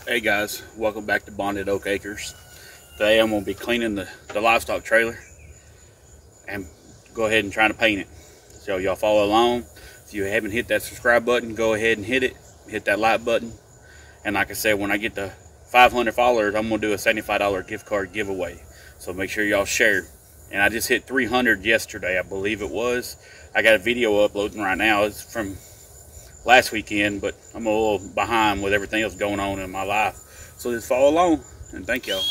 Hey guys, welcome back to Bonded Oak Acres. Today I'm going to be cleaning the livestock trailer and go ahead and try to paint it. So y'all follow along. If you haven't hit that subscribe button, go ahead and hit it. Hit that like button. And like I said, when I get to 500 followers, I'm going to do a $75 gift card giveaway. So make sure y'all share. And I just hit 300 yesterday, I believe it was. I got a video uploading right now. It's from last weekend, but I'm a little behind with everything else going on in my life. So just follow along, and thank y'all.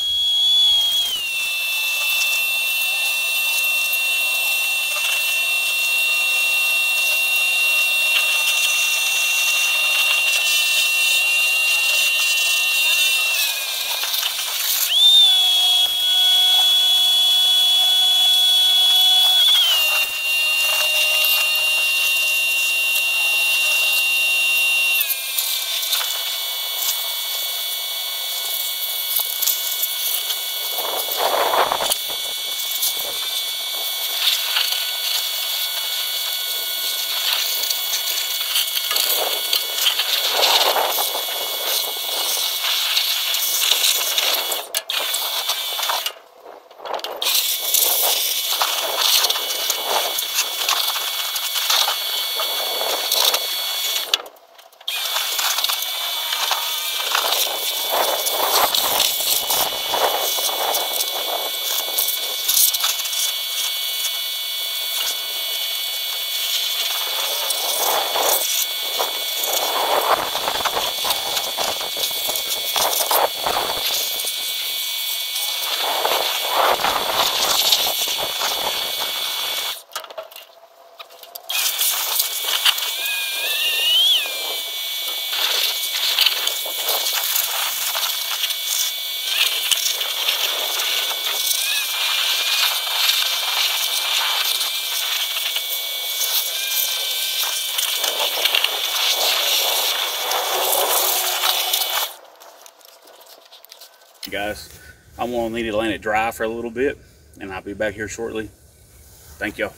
Guys, I'm going to need to let it dry for a little bit, and I'll be back here shortly. Thank y'all.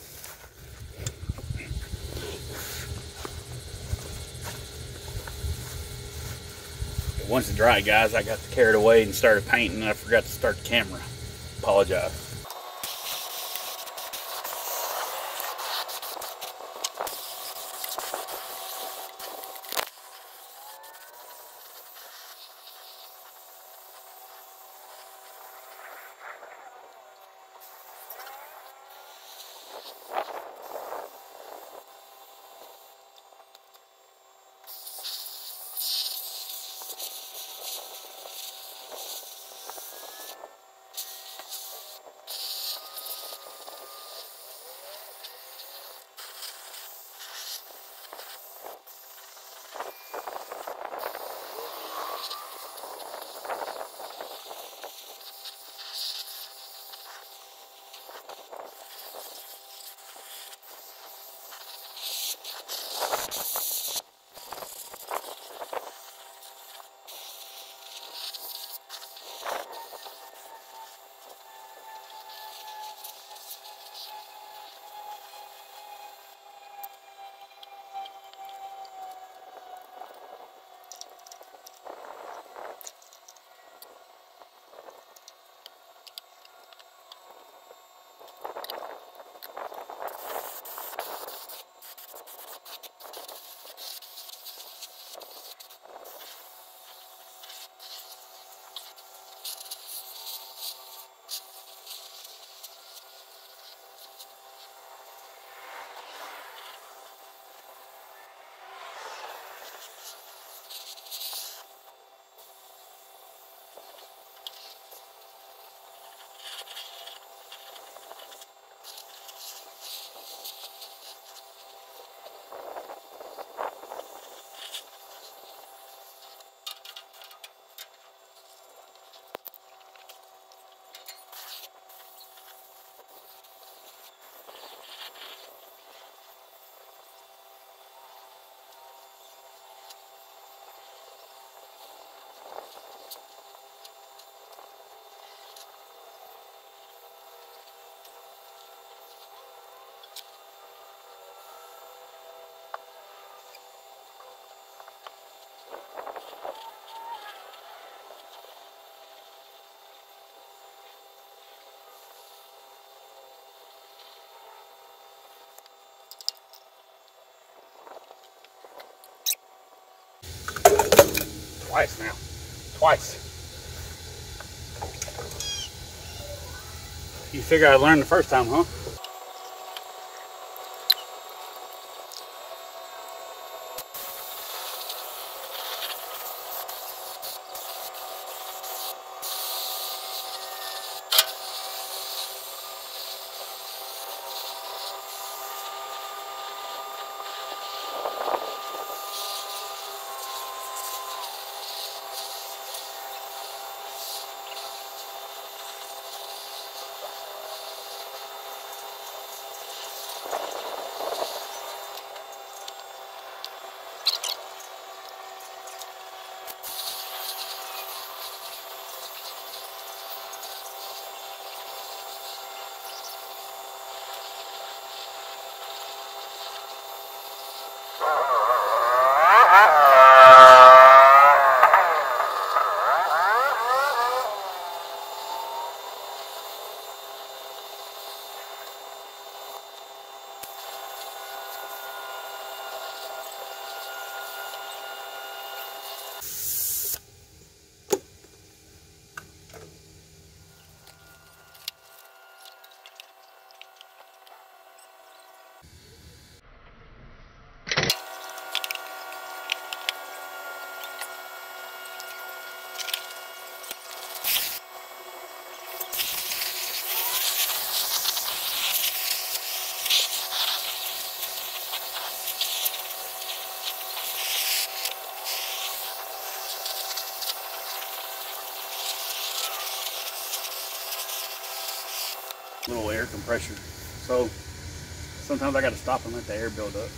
Once it dried, guys, I got carried away and started painting, and I forgot to start the camera. Apologize. twice now. Twice. You figure I learned the first time, huh? Little air compressor. So sometimes I got to stop and let the air build up.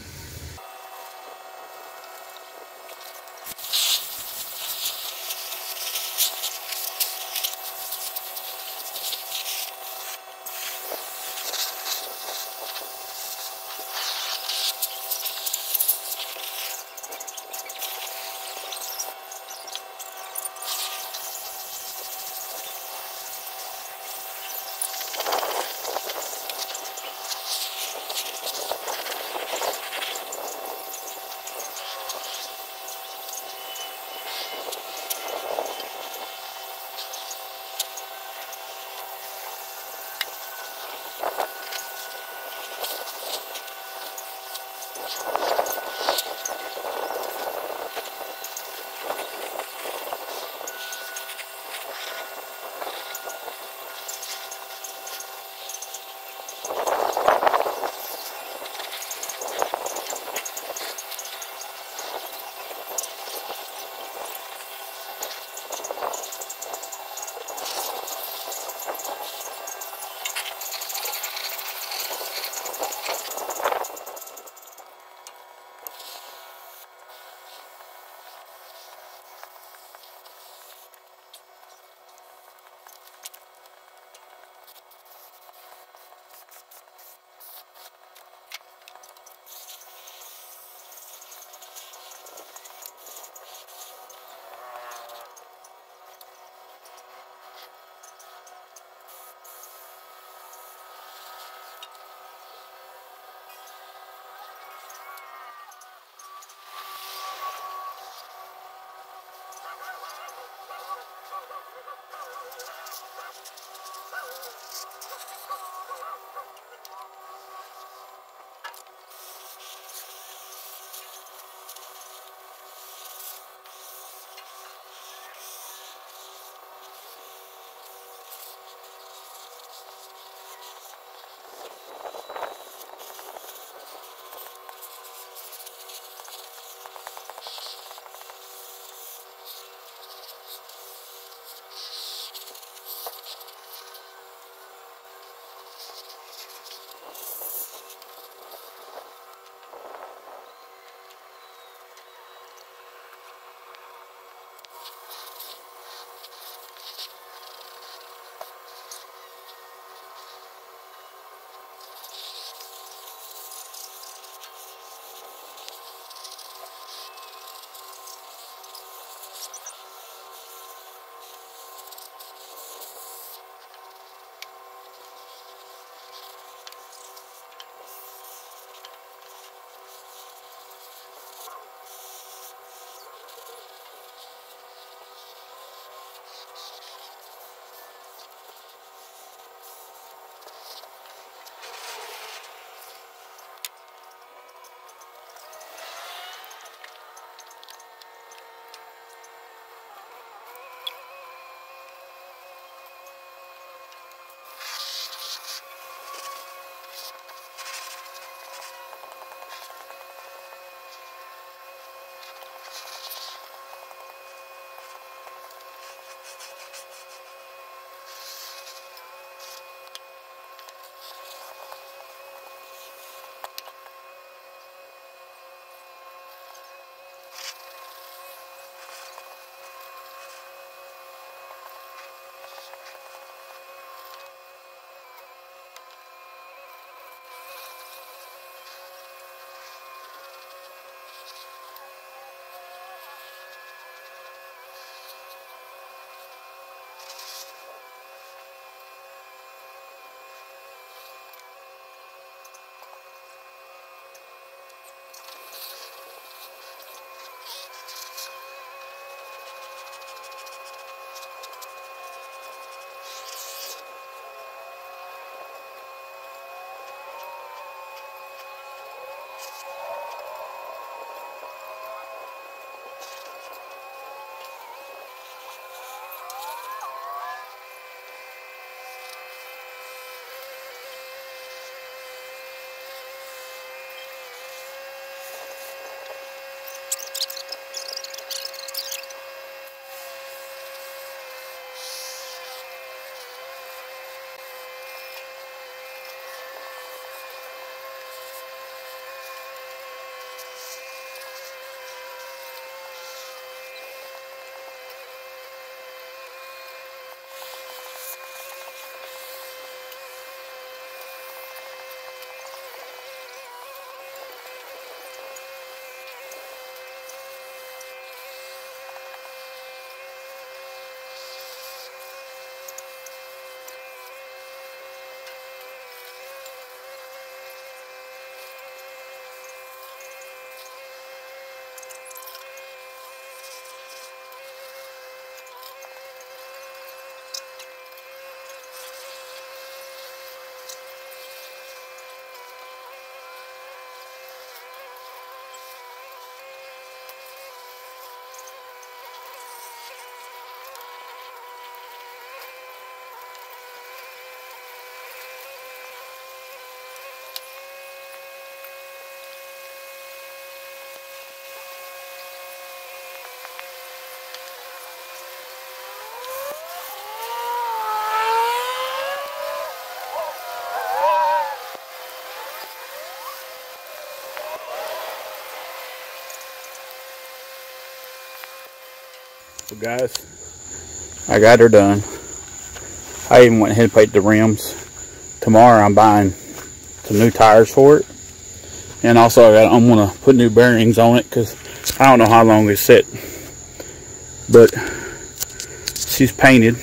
So guys, I got her done. I even went ahead and painted the rims. Tomorrow I'm buying some new tires for it. And also I'm gonna put new bearings on it because I don't know how long it's sit. But she's painted.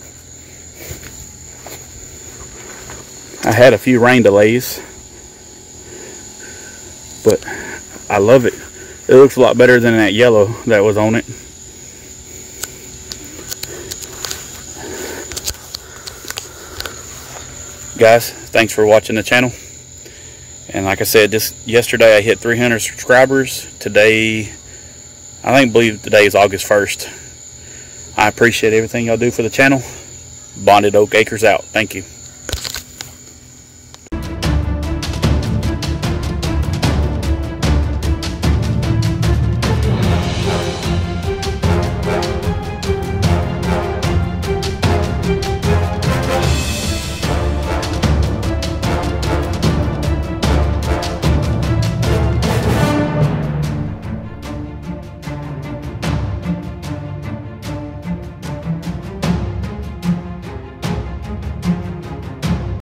I had a few rain delays, but I love it. It looks a lot better than that yellow that was on it. Guys, thanks for watching the channel. And like I said, just yesterday I hit 300 subscribers. Today, I believe today is August 1st. I appreciate everything y'all do for the channel. Bonded Oak Acres out. Thank you.